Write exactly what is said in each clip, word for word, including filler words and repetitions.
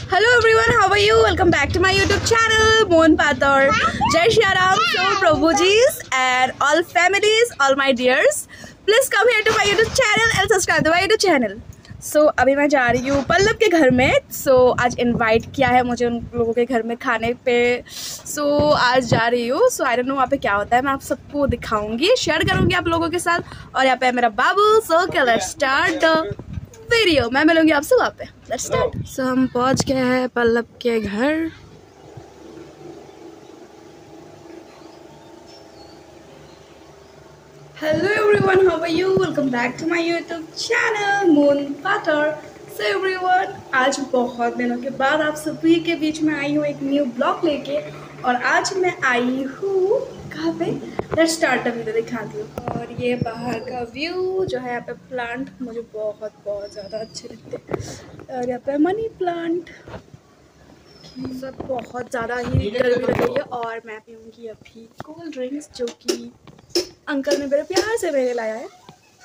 Hello everyone, how are you? Welcome back to my YouTube channel, Mohan Patar. Jai Shri Ram, so Prabhujis and all families, all my dears. Please come here to my YouTube channel and subscribe to my YouTube channel. So अभी मैं जा रही हूँ पल्लव के घर में. So आज invite किया है मुझे उन लोगों के घर में खाने पे. So आज जा रही हूँ. So I don't know वहाँ पे क्या होता है. मैं आप सबको दिखाऊंगी, शेयर करूँगी आप लोगों के साथ. और यहाँ पे है मेरा बाबू. So let's start the video. मैं मिलूंगी आपसे वहाँ पे. Let's start. सो हम पहुँच गए हैं पल्लव के घर. Hello everyone, how are you? Welcome back to my YouTube channel Mohan Patar. So everyone, आज बहुत दिनों के बाद आप सभी के बीच में आई हूँ एक न्यू ब्लॉग लेके. और आज मैं आई हूँ कहाँ पे? लेट्स स्टार्ट द वीडियो, दिखाती हूँ. और ये बाहर का व्यू जो है, यहाँ पे प्लांट मुझे बहुत बहुत ज़्यादा अच्छे लगते हैं. और यहाँ पे मनी प्लांट सब बहुत ज़्यादा ही गर्मी लग रही है. और मैं पीऊँगी अभी कोल्ड ड्रिंक्स जो कि अंकल ने मेरे प्यार से मेरे लाया है.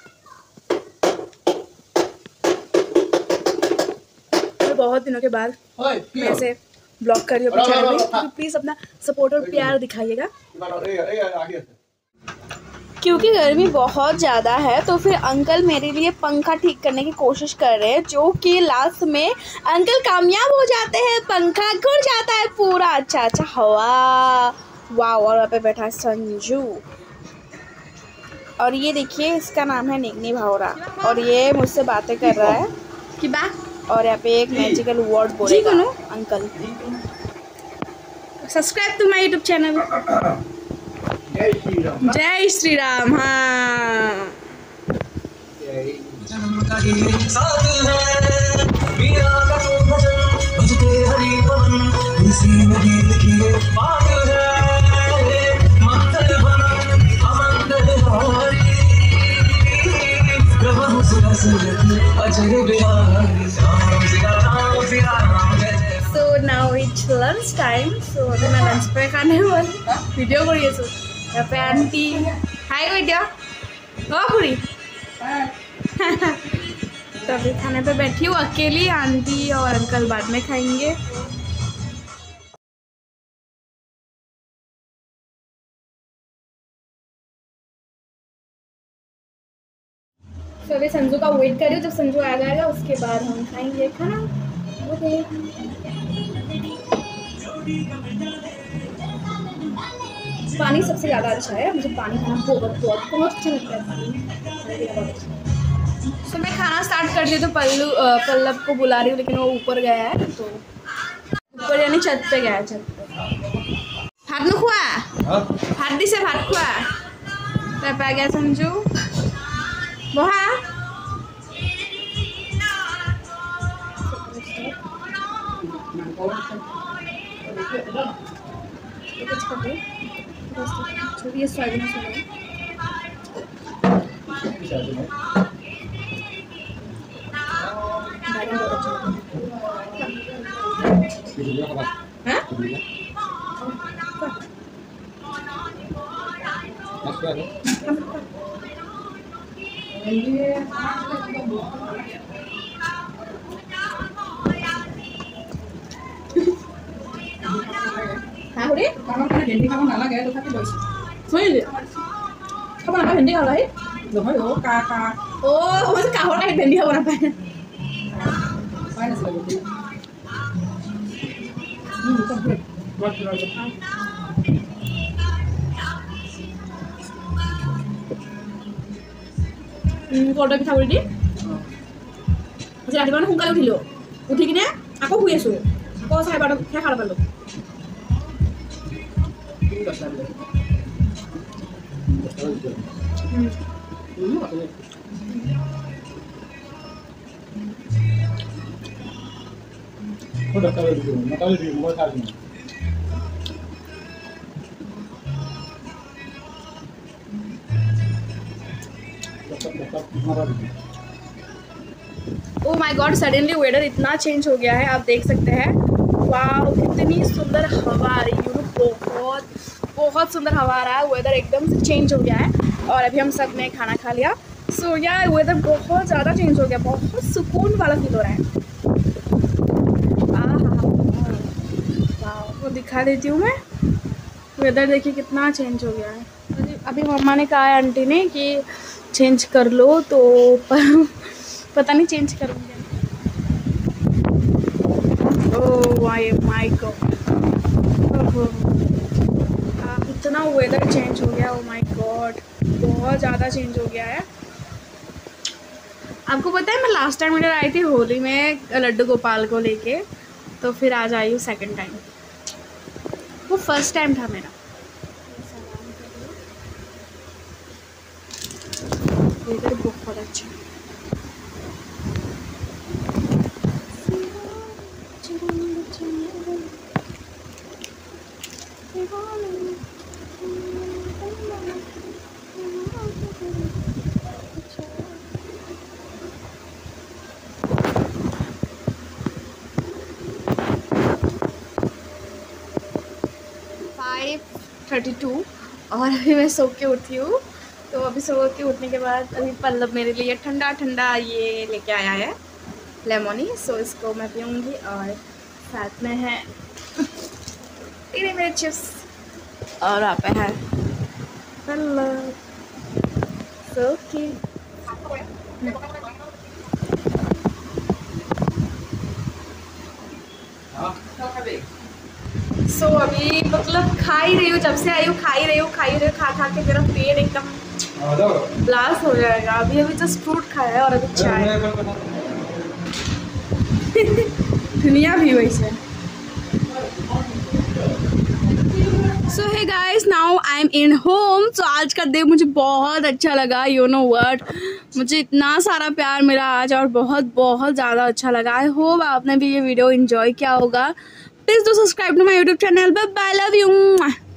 तो बहुत दिनों के बाद मैं ऐसे ब्लॉग कर रही हूँ अपने चैनल में, तो प्लीज़ अपना सपोर्ट और प्यार दिखाइएगा. क्योंकि गर्मी बहुत ज़्यादा है तो फिर अंकल मेरे लिए पंखा ठीक करने की कोशिश कर रहे हैं, जो कि लास्ट में अंकल कामयाब हो जाते हैं. पंखा घुल जाता है पूरा. अच्छा अच्छा हवा वाह. और वहाँ पे बैठा है संजू. और ये देखिए, इसका नाम है निगनी भावरा. और ये मुझसे बातें कर रहा है कि बा. और यहाँ पे एक मैजिकल वर्ड बोलेगा uncle. Subscribe to my YouTube channel. जय श्री राम. जय श्री राम. हाँ So now it's lunch time. So अभी मैं लंच पे खाने वाली वीडियो को ये सो यहाँ पे आंटी हाय वीडियो ओ पूरी. तो अभी खाने पे बैठी हूँ अकेली. आंटी और अंकल बाद में खाएंगे. तो अभी संजू का वेट कर रही हूँ. जब संजू आ जाएगा उसके बाद हम खाएंगे खाना. ओके. पानी सबसे ज़्यादा अच्छा है. मुझे पानी खाना बहुत बहुत बहुत अच्छा लगता है. पानी तो मैं खाना स्टार्ट कर दी. तो पल्लू पल्लव को बुला रही हूँ, लेकिन वो ऊपर गया है. तो ऊपर यानी छत पे गया है. छत पे भात नु खुआ भात दिसे भात खुआ. तब आ गया संजू. बहा ये सोयाबीन भेंडी खाব নালাগে তথাপি লৈছো থৈলে খাব না. ভেন্দি খাব লাগে নহয় ও কা কা ও হৈছে কাহৰ কাহি ভেন্দি খাব নাপায়. পাই নাছিলে গোটেই হুম কমপ্লিট ব্লক কৰা কথা. কলটা পিঠা কৰি দি আজি ৰাতিপুৱা সোনকালে উঠিলোঁ. উঠি কিনে আকৌ শুই আছোঁ. আকৌ চাৰে বাৰটাত খাই খাব পালোঁ. Oh my God, suddenly weather इतना चेंज हो गया है. आप देख सकते हैं. वाह कितनी सुंदर हवा आ रही है. बहुत बहुत सुंदर हवा आ रहा है. वेदर एकदम से चेंज हो गया है. और अभी हम सब ने खाना खा लिया. सो यार वेदर बहुत ज़्यादा चेंज हो गया. बहुत सुकून वाला फील हो रहा है. आहा दिखा देती हूँ मैं। वेदर देखिए कितना चेंज हो गया है। अभी मम्मा ने कहा है आंटी ने कि चेंज कर लो, तो पता नहीं चेंज करूँगी। ओह माय गॉड, इतना वेदर चेंज हो गया। ओह माय गॉड, बहुत ज़्यादा चेंज हो गया है। आपको पता है मैं लास्ट टाइम इधर आई थी होली में लड्डू गोपाल को लेके, तो फिर आज आई हूँ सेकंड टाइम। वो फर्स्ट टाइम था मेरा। वेदर बहुत अच्छा है। फाइव थर्टी टू और अभी मैं सो के उठी हूँ। तो अभी सो के उठने के बाद अभी पल्लव मेरे लिए ठंडा ठंडा ये लेके आया है लेमोनी, सो इसको मैं पीऊँगी। और साथ में है तेरे मेरे चिप्स और आप है पल्लव। सो की सो so, अभी मतलब खा ही रही हूँ, जब से आई हूँ खा ही रही हूँ खा ही रही हूँ खा खा के मेरा पेट एकदम ब्लास्ट हो जाएगा। अभी अभी जस्ट फ्रूट खाया है और अभी चाय। दुनिया भी वैसे। So hey guys, now I am in home. So आज का डे मुझे बहुत अच्छा लगा। यू नो व्हाट, मुझे इतना सारा प्यार मिला आज और बहुत बहुत ज़्यादा अच्छा लगा। आई होप आपने भी ये वीडियो एंजॉय किया होगा। Please do subscribe to my YouTube channel. Bye bye, love you.